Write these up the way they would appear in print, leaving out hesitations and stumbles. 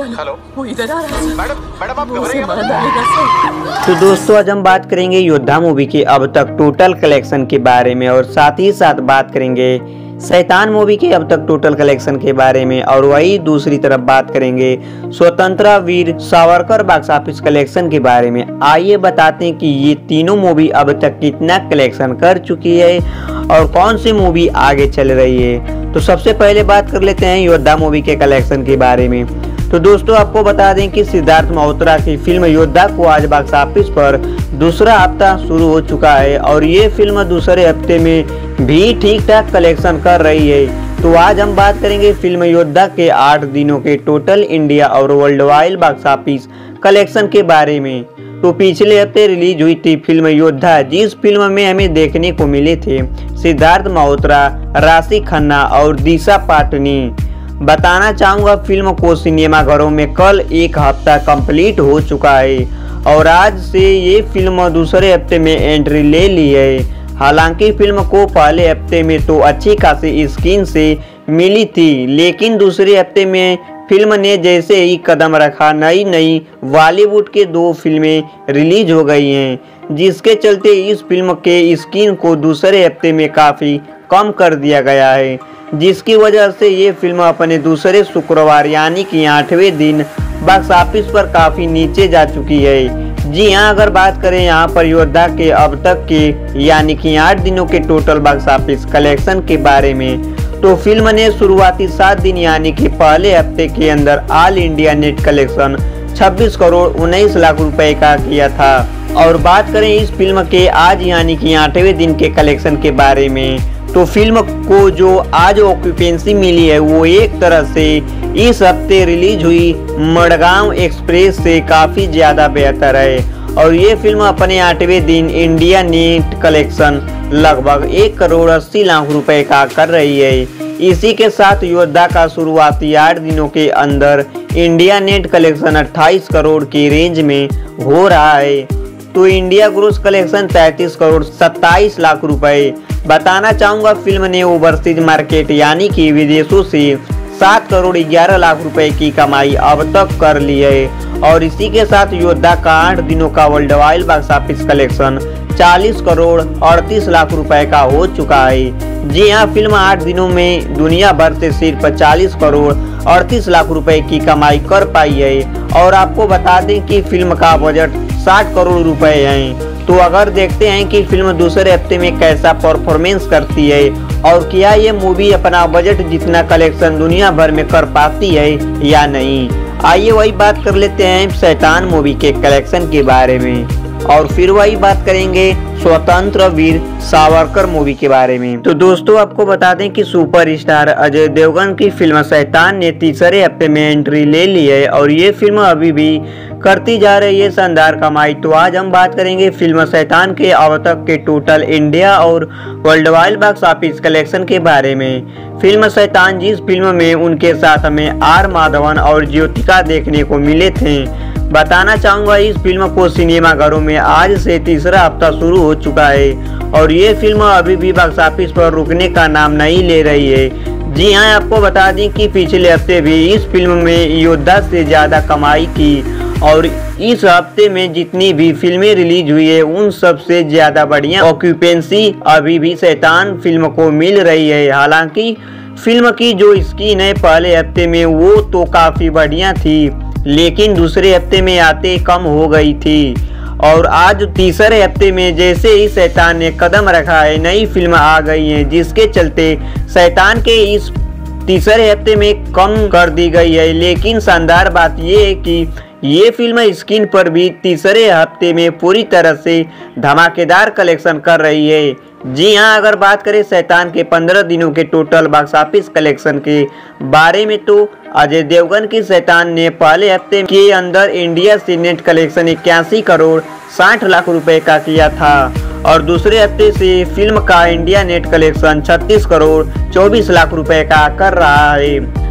चलो। हेलो, वो इधर आ रहा है। मैडम आप वो उसे घबराइए मार मत। डालेगा सर। तो दोस्तों आज हम बात करेंगे योद्धा मूवी के अब तक टोटल कलेक्शन के बारे में और साथ ही साथ बात करेंगे शैतान मूवी के अब तक टोटल कलेक्शन के बारे में और वही दूसरी तरफ बात करेंगे Swatantrata Veer Savarkar box office collection के बारे में। आइए बताते हैं कि ये तीनों मूवी अब तक कितना कलेक्शन कर चुकी है और कौन सी मूवी आगे चल रही है। तो सबसे पहले बात कर लेते हैं योद्धा मूवी के कलेक्शन के बारे में। तो दोस्तों आपको बता दें कि सिद्धार्थ मल्होत्रा की फिल्म योद्धा को आज बॉक्स ऑफिस पर दूसरा हफ्ता शुरू हो चुका है और ये फिल्म दूसरे हफ्ते में भी ठीक ठाक कलेक्शन कर रही है। तो आज हम बात करेंगे फिल्म योद्धा के 8 दिनों के टोटल इंडिया और world wide box office collection के बारे में। तो पिछले हफ्ते रिलीज हुई थी फिल्म योद्धा, जिस फिल्म में हमें देखने को मिले थे सिद्धार्थ मल्होत्रा, राशि खन्ना और दिशा पाटनी। बताना चाहूँगा फिल्म को सिनेमाघरों में कल एक हफ्ता कंप्लीट हो चुका है और आज से ये फिल्म दूसरे हफ्ते में एंट्री ले ली है। हालांकि फिल्म को पहले हफ्ते में तो अच्छी खासी स्क्रीन से मिली थी, लेकिन दूसरे हफ्ते में फिल्म ने जैसे ही कदम रखा नई बॉलीवुड के 2 फिल्में रिलीज हो गई हैं, जिसके चलते इस फिल्म के स्क्रीन को दूसरे हफ्ते में काफ़ी कम कर दिया गया है, जिसकी वजह से ये फिल्म अपने दूसरे शुक्रवार यानी कि 8वें दिन बॉक्स ऑफिस पर काफ़ी नीचे जा चुकी है। जी हाँ, अगर बात करें यहाँ पर योद्धा के अब तक के यानी कि 8 दिनों के टोटल बॉक्स ऑफिस कलेक्शन के बारे में, तो फिल्म ने शुरुआती 7 दिन यानी कि पहले हफ्ते के अंदर all India net collection 26 crore 19 lakh रुपए का किया था। और बात करें इस फिल्म के आज यानी कि 8वें दिन के कलेक्शन के बारे में, तो फिल्म को जो आज ऑक्यूपेंसी मिली है वो एक तरह से इस हफ्ते रिलीज हुई मडगांव एक्सप्रेस से काफ़ी ज़्यादा बेहतर है और ये फिल्म अपने 8वें दिन इंडिया नेट कलेक्शन लगभग 1 करोड़ 80 लाख रुपए का कर रही है। इसी के साथ योद्धा का शुरुआती 8 दिनों के अंदर इंडिया नेट कलेक्शन 28 करोड़ की रेंज में हो रहा है। तो India gross collection 33 crore 27 lakh रुपए। बताना चाहूँगा फिल्म ने ओवरसीज मार्केट यानी कि विदेशों से 7 करोड़ 11 लाख रुपए की कमाई अब तक कर ली है और इसी के साथ योद्धा का 8 दिनों का world wide box office collection 40 crore 38 lakh रुपए का हो चुका है। जी हाँ, फिल्म 8 दिनों में दुनिया भर से सिर्फ 40 करोड़ 38 लाख रुपए की कमाई कर पाई है और आपको बता दें कि फिल्म का बजट 60 करोड़ रुपए है। तो अगर देखते हैं कि फिल्म दूसरे हफ्ते में कैसा परफॉर्मेंस करती है और क्या ये मूवी अपना बजट जितना कलेक्शन दुनिया भर में कर पाती है या नहीं। आइए वही बात कर लेते हैं शैतान मूवी के कलेक्शन के बारे में और फिर वही बात करेंगे स्वतंत्र वीर सावरकर मूवी के बारे में। तो दोस्तों आपको बता दें कि सुपरस्टार अजय देवगन की फिल्म शैतान ने तीसरे हफ्ते में एंट्री ले ली है और ये फिल्म अभी भी करती जा रही है शानदार कमाई। तो आज हम बात करेंगे फिल्म शैतान के अब तक के टोटल इंडिया और world wide box office collection के बारे में। फिल्म शैतान, जिस फिल्म में उनके साथ हमें आर माधवन और ज्योतिका देखने को मिले थे। बताना चाहूँगा इस फिल्म को सिनेमाघरों में आज से तीसरा हफ्ता शुरू हो चुका है और ये फिल्म अभी भी बॉक्स ऑफिस पर रुकने का नाम नहीं ले रही है। जी हाँ, आपको बता दें कि पिछले हफ्ते भी इस फिल्म में योद्धा से ज़्यादा कमाई की और इस हफ्ते में जितनी भी फिल्में रिलीज हुई है उन सबसे ज़्यादा बढ़िया ऑक्यूपेंसी अभी भी शैतान फिल्म को मिल रही है। हालांकि फिल्म की जो स्क्रीन है पहले हफ्ते में वो तो काफ़ी बढ़िया थी, लेकिन दूसरे हफ्ते में आते कम हो गई थी और आज तीसरे हफ्ते में जैसे ही शैतान ने कदम रखा है नई फिल्म आ गई है, जिसके चलते शैतान के इस तीसरे हफ्ते में कम कर दी गई है। लेकिन शानदार बात यह है कि ये फिल्म स्क्रीन पर भी तीसरे हफ्ते में पूरी तरह से धमाकेदार कलेक्शन कर रही है। जी हाँ, अगर बात करें शैतान के 15 दिनों के टोटल बॉक्स ऑफिस कलेक्शन के बारे में, तो अजय देवगन की शैतान ने पहले हफ्ते के अंदर इंडिया से नेट कलेक्शन 81 करोड़ 60 लाख रुपए का किया था और दूसरे हफ्ते से फिल्म का India net collection 36 crore 24 lakh रुपए का कर रहा है।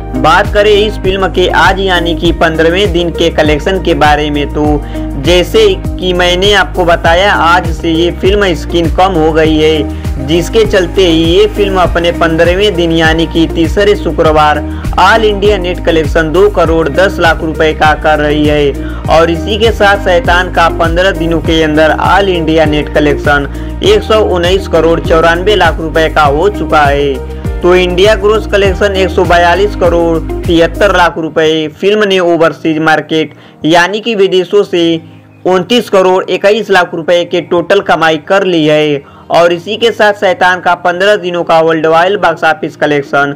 बात करें इस फिल्म के आज यानी कि 15वें दिन के कलेक्शन के बारे में, तो जैसे कि मैंने आपको बताया आज से ये फिल्म स्क्रीन कम हो गई है, जिसके चलते ही ये फिल्म अपने 15वें दिन यानी कि तीसरे शुक्रवार all India net collection 2 crore 10 lakh रुपए का कर रही है। और इसी के साथ शैतान का 15 दिनों के अंदर all India net collection 119 crore 94 lakh रुपए का हो चुका है। तो India gross collection 142 crore 73 lakh रुपए। फिल्म ने ओवरसीज मार्केट यानी कि विदेशों से 29 करोड़ 21 लाख रुपए के टोटल कमाई कर ली है। और इसी के साथ शैतान का 15 दिनों का world wide box office collection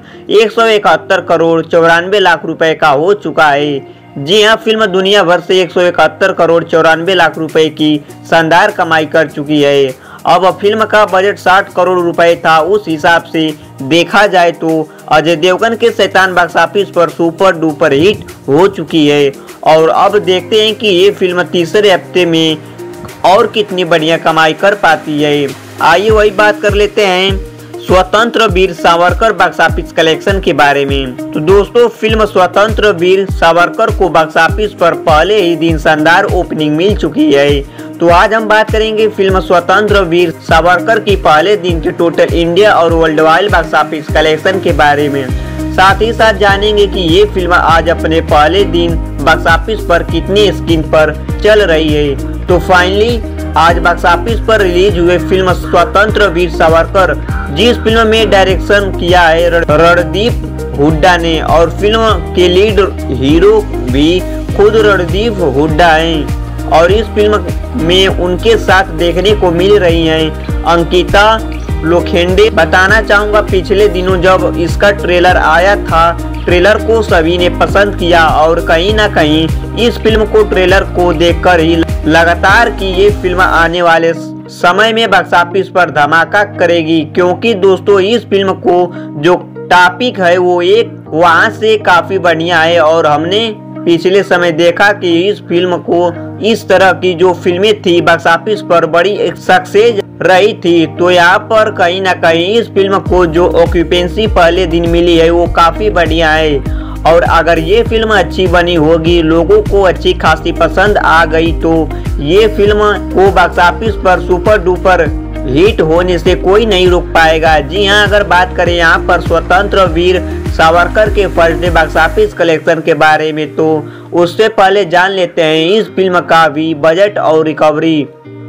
171 crore 94 lakh रुपए का हो चुका है। जी हाँ, फिल्म दुनिया भर से 171 करोड़ 94 लाख रुपए की शानदार कमाई कर चुकी है। अब फिल्म का बजट 60 करोड़ रुपए था। उस हिसाब से देखा जाए तो अजय देवगन के शैतान बॉक्स ऑफिस पर सुपर डुपर हिट हो चुकी है। और अब देखते हैं कि ये फिल्म तीसरे हफ्ते में और कितनी बढ़िया कमाई कर पाती है। आइए वही बात कर लेते हैं Swatantrya Veer Savarkar box office collection के बारे में। तो दोस्तों, फिल्म स्वतंत्र वीर सावरकर को बॉक्स ऑफिस पर पहले ही दिन शानदार ओपनिंग मिल चुकी है। तो आज हम बात करेंगे फिल्म स्वतंत्र वीर सावरकर की पहले दिन के टोटल इंडिया और world wide box office collection के बारे में। साथ ही साथ जानेंगे कि ये फिल्म आज अपने पहले दिन बॉक्स ऑफिस पर कितनी स्क्रीन पर चल रही है। तो फाइनली आज बॉक्स ऑफिस पर रिलीज हुए फिल्म स्वतंत्र वीर सावरकर, जिस फिल्म में डायरेक्शन किया है रणदीप हुड्डा ने और फिल्म के लीड हीरो भी खुद रणदीप हुड्डा हैं। और इस फिल्म में उनके साथ देखने को मिल रही हैं अंकिता लोखंडे। बताना चाहूँगा, पिछले दिनों जब इसका ट्रेलर आया था, ट्रेलर को सभी ने पसंद किया और कहीं ना कहीं इस फिल्म को ट्रेलर को देखकर ही लगातार कि ये फिल्म आने वाले समय में बॉक्स ऑफिस पर धमाका करेगी। क्योंकि दोस्तों, इस फिल्म को जो टॉपिक है वो एक वहाँ से काफी बढ़िया है। और हमने पिछले समय देखा कि इस फिल्म को इस तरह की जो फिल्में थी बॉक्स ऑफिस पर बड़ी एक सक्सेस रही थी। तो यहाँ पर कहीं ना कहीं इस फिल्म को जो ऑक्यूपेंसी पहले दिन मिली है वो काफी बढ़िया है। और अगर ये फिल्म अच्छी बनी होगी, लोगों को अच्छी खासी पसंद आ गई, तो ये फिल्म को बॉक्स ऑफिस पर सुपर डुपर हिट होने से कोई नहीं रोक पाएगा। जी हाँ, अगर बात करें यहाँ पर स्वतंत्र वीर सावरकर के first day box office collection के बारे में, तो उससे पहले जान लेते हैं इस फिल्म का भी बजट और रिकवरी।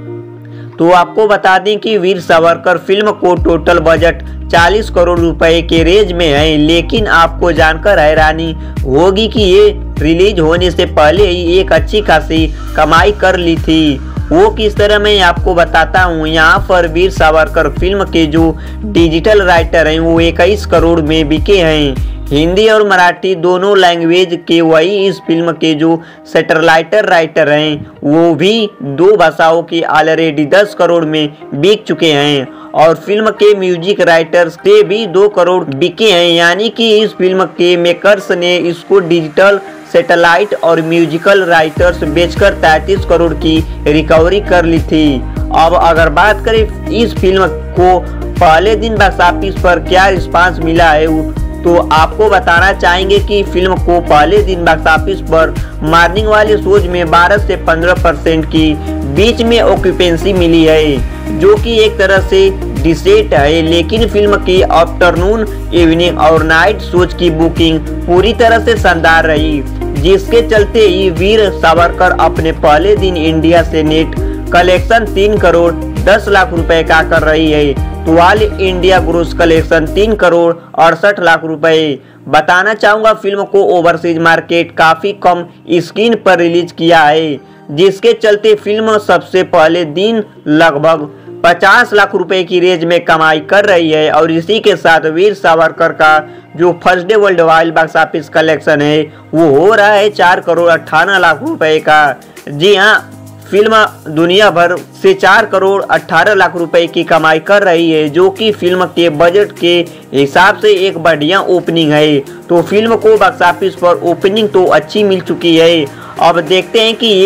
तो आपको बता दें कि वीर सावरकर फिल्म को टोटल बजट 40 करोड़ रुपए के रेंज में है। लेकिन आपको जानकर हैरानी होगी कि ये रिलीज होने से पहले ही एक अच्छी खासी कमाई कर ली थी। वो किस तरह मैं आपको बताता हूँ। यहाँ पर वीर सावरकर फिल्म के जो डिजिटल राइटर हैं वो 21 करोड़ में बिके हैं। हिंदी और मराठी दोनों लैंग्वेज के वही इस फिल्म के जो सैटेलाइटर राइटर हैं वो भी 2 भाषाओं के ऑलरेडी 10 करोड़ में बिक चुके हैं। और फिल्म के म्यूजिक राइटर्स के भी 2 करोड़ बिके हैं। यानी कि इस फिल्म के मेकर्स ने इसको डिजिटल सैटेलाइट और म्यूजिकल राइटर्स बेचकर 33 करोड़ की रिकवरी कर ली थी। अब अगर बात करें इस फिल्म को पहले दिन बॉक्स ऑफिस पर क्या रिस्पांस मिला है, तो आपको बताना चाहेंगे कि फिल्म को पहले दिन बॉक्स ऑफिस पर मॉर्निंग वाले शोज में 12 से 15% की बीच में ऑक्यूपेंसी मिली है, जो कि एक तरह से डिसेंट है। लेकिन फिल्म की आफ्टरनून, इवनिंग और नाइट शोज की बुकिंग पूरी तरह से शानदार रही, जिसके चलते ही वीर सावरकर अपने पहले दिन इंडिया से नेट कलेक्शन 3 करोड़ 10 लाख रुपए का कर रही है। तो all India gross collection 3 crore 68 lakh रुपए। बताना चाहूँगा, फिल्म को ओवरसीज मार्केट काफ़ी कम स्क्रीन पर रिलीज किया है, जिसके चलते फिल्म सबसे पहले दिन लगभग 50 लाख रुपए की रेंज में कमाई कर रही है। और इसी के साथ वीर सावरकर का जो first day world wide box office collection है वो हो रहा है 4 करोड़ 58 लाख रुपए का। जी हाँ, फिल्म दुनिया भर से 4 करोड़ 18 लाख रुपए की कमाई कर रही है, जो कि फिल्म के बजट के हिसाब से एक बढ़िया ओपनिंग है। तो फिल्म को बॉक्स ऑफिस पर ओपनिंग तो अच्छी मिल चुकी है। अब देखते हैं कि ये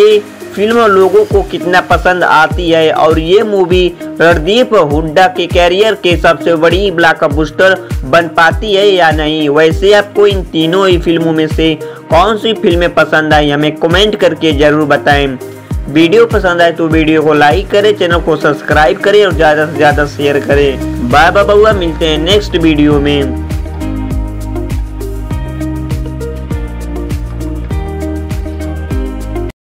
फिल्म लोगों को कितना पसंद आती है और ये मूवी रणदीप हुड्डा के कैरियर के सबसे बड़ी ब्लॉकबस्टर बन पाती है या नहीं। वैसे आपको इन तीनों ही फिल्मों में से कौन सी फिल्में पसंद आई हमें कमेंट करके जरूर बताएं। वीडियो पसंद आए तो वीडियो को लाइक करें, चैनल को सब्सक्राइब करें और ज़्यादा से ज़्यादा शेयर करें। बाय बाय, मिलते हैं नेक्स्ट वीडियो में।